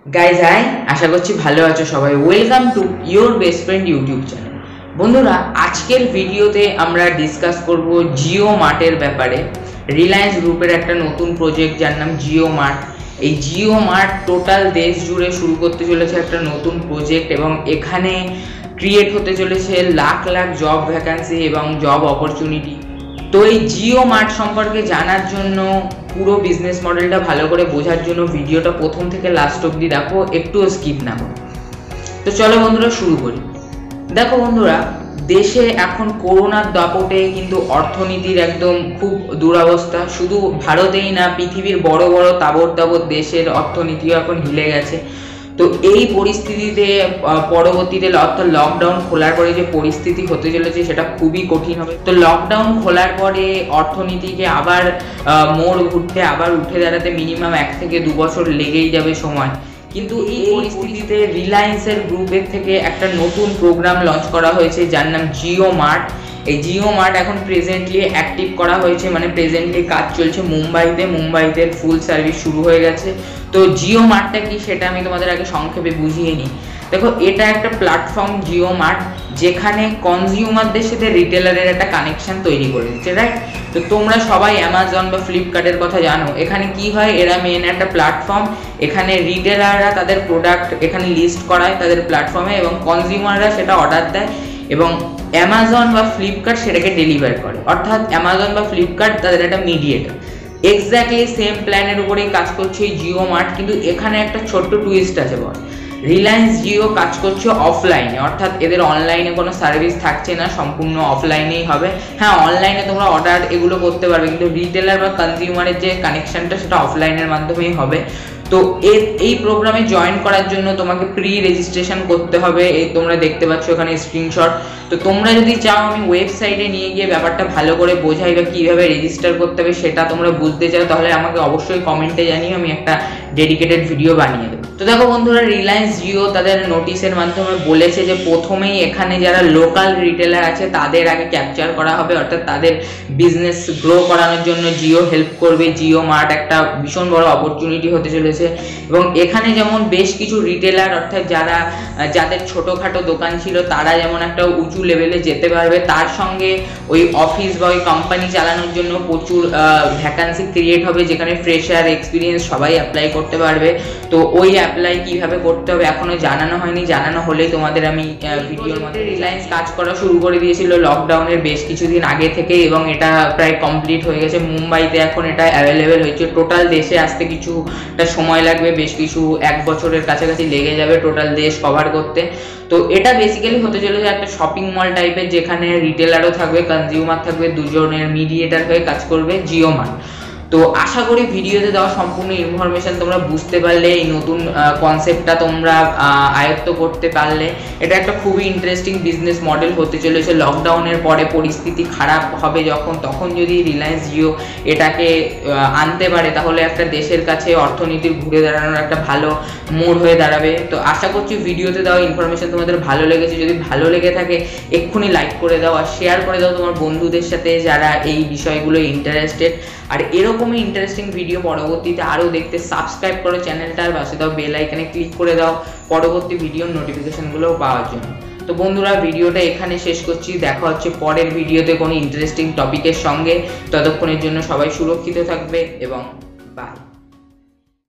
Guys high, আশা করছি ভালো আছো সবাই। Welcome to your best friend YouTube channel. বন্ধুরা, আজকের ভিডিওতে আমরা ডিসকাস করব জিও মার্টের ব্যাপারে। রিলায়েন্স গ্রুপের একটা নতুন প্রজেক্ট যার নাম জিও মার্ট। এই জিও মার্ট টোটাল দেশ জুড়ে শুরু করতে চলেছে একটা নতুন প্রজেক্ট এবং এখানে ক্রিয়েট হতে চলেছে লাখ লাখ জব ভ্যাকান্সি এবং জব অপরচুনিটি। তো এই জিও মার্ট সম্পর্কে জানার জন্য, পুরো বিজনেস মডেলটা ভালো করে বোঝার জন্য ভিডিওটা প্রথম থেকে লাস্ট অবধি দেখো, একটুও স্কিপ না করো। তো চলো বন্ধুরা শুরু করি। দেখো বন্ধুরা, দেশে এখন করোনার দাপটে কিন্তু অর্থনীতির একদম খুব দুরবস্থা। শুধু ভারতেই না, পৃথিবীর বড় বড় তাবড় তাবড় দেশের অর্থনীতিও এখন হিলে গেছে। তো এই পরিস্থিতিতে পরবর্তীতে অর্থাৎ লকডাউন খোলার পরে যে পরিস্থিতি হতে চলেছে সেটা খুবই কঠিন হবে। তো লকডাউন খোলার পরে অর্থনীতিকে আবার মোড় ঘুরতে, আবার উঠে দাঁড়াতে মিনিমাম 1 থেকে 2 বছর লেগেই যাবে সময়। কিন্তু এই পরিস্থিতিতে রিলায়েন্সের গ্রুপের থেকে একটা নতুন প্রোগ্রাম লঞ্চ করা হয়েছে যার নাম জিও মার্ট। এই জিও মার্ট এখন প্রেজেন্টলি অ্যাক্টিভ করা হয়েছে, মানে প্রেজেন্টলি কাজ চলছে মুম্বাইতে ফুল সার্ভিস শুরু হয়ে গেছে। তো জিও মার্টটা কি সেটা আমি তোমাদের আগে সংক্ষেপে বুঝিয়ে নিই। দেখো, এটা একটা প্ল্যাটফর্ম জিও মার্ট, যেখানে কনজিউমারদের সাথে রিটেলারের একটা কানেকশন তৈরি করে দিচ্ছে, রাইট? তো তোমরা সবাই অ্যামাজন বা ফ্লিপকার্টের কথা জানো। এখানে কি হয়, এরা মেন একটা প্ল্যাটফর্ম, এখানে রিটেলাররা তাদের প্রোডাক্ট এখানে লিস্ট করায় তাদের প্ল্যাটফর্মে এবং কনজিউমাররা সেটা অর্ডার দেয় এবং অ্যামাজন বা ফ্লিপকার্ট সেটাকে ডেলিভার করে। অর্থাৎ অ্যামাজন বা ফ্লিপকার্ট তাদের একটা মিডিয়েটর। এক্স্যাক্টলি সেম প্ল্যানের উপরেই কাজ করছে এই জিও মার্ট, কিন্তু এখানে একটা ছোট্ট টুইস্ট আছে বল। রিলায়েন্স জিও কাজ করছে অফলাইনে, অর্থাৎ এদের অনলাইনে কোনো সার্ভিস থাকছে না, সম্পূর্ণ অফলাইনেই হবে। হ্যাঁ, অনলাইনে তোমরা অর্ডার এগুলো করতে পারবে, কিন্তু রিটেলার বা কনজিউমারের যে কানেকশনটা সেটা অফলাইনের মাধ্যমেই হবে। তো এই প্রোগ্রামে জয়েন করার জন্য তোমাকে প্রি রেজিস্ট্রেশন করতে হবে। এই তোমরা দেখতে পাচ্ছ এখানে স্ক্রিনশট। তো তোমরা যদি চাও আমি ওয়েবসাইটে নিয়ে গিয়ে ব্যাপারটা ভালো করে বোঝাই বা কীভাবে রেজিস্টার করতে হবে সেটা তোমরা বুঝতে চাও, তাহলে আমাকে অবশ্যই কমেন্টে জানিয়ে আমি একটা ডেডিকেটেড ভিডিও বানিয়ে দেবো। তো দেখো বন্ধুরা, রিলায়েন্স জিও তাদের নোটিশের মাধ্যমে বলেছে যে প্রথমেই এখানে যারা লোকাল রিটেলার আছে তাদের আগে ক্যাপচার করা হবে, অর্থাৎ তাদের বিজনেস গ্রো করানোর জন্য জিও হেল্প করবে। জিও মার্ট একটা ভীষণ বড় অপরচুনিটি হতে চলেছে এবং এখানে যেমন বেশ কিছু রিটেলার, অর্থাৎ যাদের ছোটোখাটো দোকান ছিল তারা যেমন একটা উঁচু লেভেলে যেতে পারবে, তার সঙ্গে ওই অফিস বা ওই কোম্পানি চালানোর জন্য প্রচুর ভ্যাকান্সি ক্রিয়েট হবে, যেখানে ফ্রেশার, এক্সপিরিয়েন্স সবাই অ্যাপ্লাই করতে পারবে। তো ওই অ্যাপ্লাই কিভাবে করতে হবে এখনো জানানো হয়নি, জানানো হলেই তোমাদের আমি ভিডিওর মধ্যে। রিলায়েন্স কাজ করা শুরু করে দিয়েছিল লকডাউনের বেশ কিছুদিন আগে থেকে এবং এটা প্রায় কমপ্লিট হয়ে গেছে। মুম্বাইতে এখন এটা অ্যাভেলেবেল হয়েছে। টোটাল দেশে আসতে কিছুটা সময় লাগবে, বেশ কিছু 1 বছরের কাছাকাছি লেগে যাবে টোটাল দেশ কভার করতে। তো এটা বেসিক্যালি হতে চলেছে একটা শপিং মল টাইপের, যেখানে রিটেলারও থাকবে, কনজিউমার থাকবে, দুজনের মিডিয়েটার হয়ে কাজ করবে জিও মার্ট। তো আশা করি ভিডিওতে দেওয়া সম্পূর্ণ ইনফরমেশন তোমরা বুঝতে পারলে, এই নতুন কনসেপ্টটা তোমরা আয়ত্ত করতে পারলে। এটা একটা খুবই ইন্টারেস্টিং বিজনেস মডেল হতে চলেছে। লকডাউনের পরে পরিস্থিতি খারাপ হবে যখন, তখন যদি রিলায়েন্স জিও এটাকে আনতে পারে তাহলে একটা দেশের কাছে অর্থনীতির ঘুরে দাঁড়ানোর একটা ভালো মোড় হয়ে দাঁড়াবে। তো আশা করছি ভিডিওতে দেওয়া ইনফরমেশন তোমাদের ভালো লেগেছে। যদি ভালো লেগে থাকে এক্ষুনি লাইক করে দাও আর শেয়ার করে দাও তোমার বন্ধুদের সাথে যারা এই বিষয়গুলো ইন্টারেস্টেড। আর এরকমই ইন্টারেস্টিং ভিডিও পরবর্তীতে আরও দেখতে সাবস্ক্রাইব করো চ্যানেলটার, পাশে দাও বেল আইকনে ক্লিক করে দাও পরবর্তী ভিডিওর নোটিফিকেশনগুলো পাওয়ার জন্য। তো বন্ধুরা, ভিডিওটা এখানে শেষ করছি। দেখা হচ্ছে পরের ভিডিওতে কোনো ইন্টারেস্টিং টপিকের সঙ্গে। ততক্ষণের জন্য সবাই সুরক্ষিত থাকবে এবং বাই।